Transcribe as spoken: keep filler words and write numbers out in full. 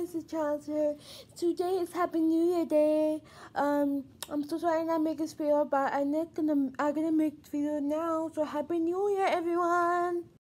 guys, it's Charles here. Today is Happy New Year Day. Um, I'm so sorry I not make this video, but I'm not gonna I'm gonna make this video now. So Happy New Year, everyone.